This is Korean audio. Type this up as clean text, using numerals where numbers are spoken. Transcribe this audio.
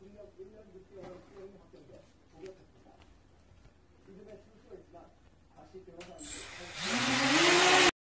중력 1년 6개월 수용이 확정돼 복역했습니다. 이름에 출소가 있지만 다시 변호사입니다.